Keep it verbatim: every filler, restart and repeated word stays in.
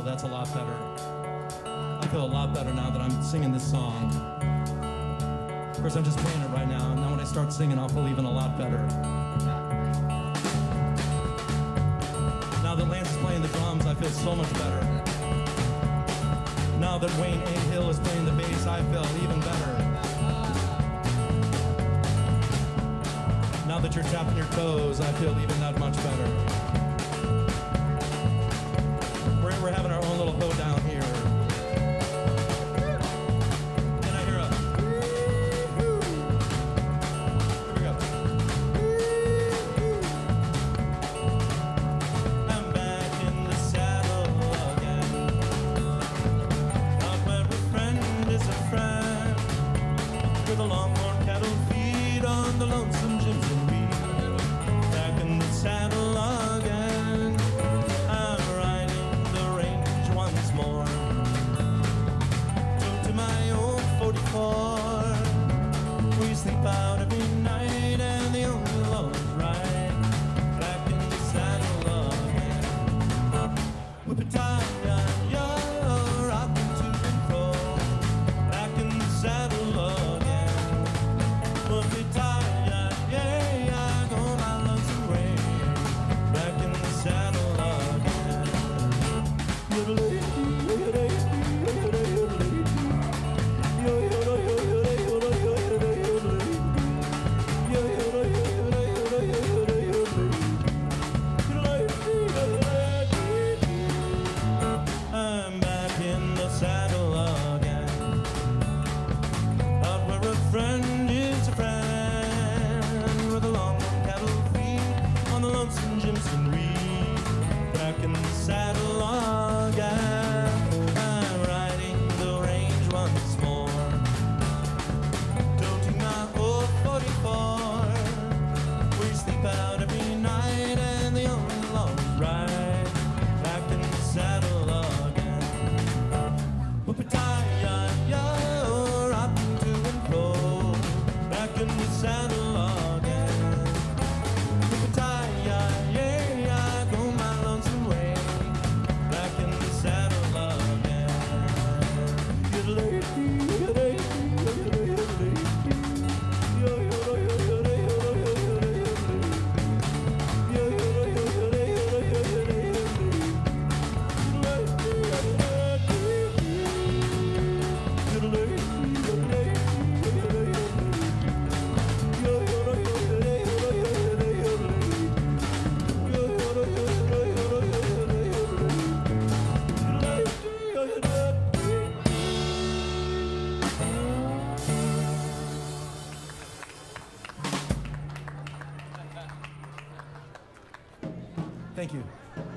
feel that's a lot better. I feel a lot better now that I'm singing this song. Of course, I'm just playing it right now. Now when I start singing, I'll feel even a lot better. Now that Lance is playing the drums, I feel so much better. Now that Wayne A. Hill is playing the bass, I feel even better. Now that you're tapping your toes, I feel even that much better. We're, we're having our own little hoedown here. And I hear a woo-hoo. Here we go. I'm back in the saddle again. Out where a friend is a friend. With a longhorn cattle feed on the lonesome Jim's and me. Back in the saddle again. I'm riding the range once more. True to my old forty-four. We sleep out every night and the only love is right. Back in the saddle again. Whip it tight, you're rocking to and fro. Back in the saddle again. Whip it tight, yeah, I go my lonesome way. Back in the saddle again. I'm back in the saddle again. Out where a friend is a friend. With a long cattle feed on the lonesome Jimson Reed. Back in the saddle again. I'm riding the range once more. Toting my old forty-four. We sleep out every night and the only love is right. Back in the saddle again. Whoop it tight, you're rocking to and fro. Back in the saddle again. Whoop it tight, yeah, I go my lonesome way. Back in the saddle again. Thank you.